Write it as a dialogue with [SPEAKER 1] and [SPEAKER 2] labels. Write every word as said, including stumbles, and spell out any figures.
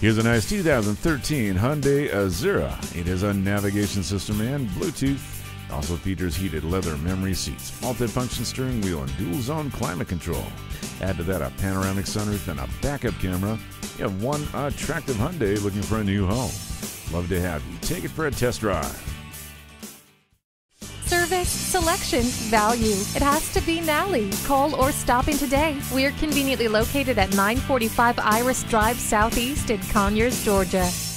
[SPEAKER 1] Here's a nice two thousand thirteen Hyundai Azera. It has a navigation system and Bluetooth. It also features heated leather memory seats, multi-function steering wheel, and dual-zone climate control. Add to that a panoramic sunroof and a backup camera. You have one attractive Hyundai looking for a new home. Love to have you take it for a test drive.
[SPEAKER 2] Service, selection, value. It has to be Nalley. Call or stop in today. We're conveniently located at nine forty-five Iris Drive Southeast in Conyers, Georgia.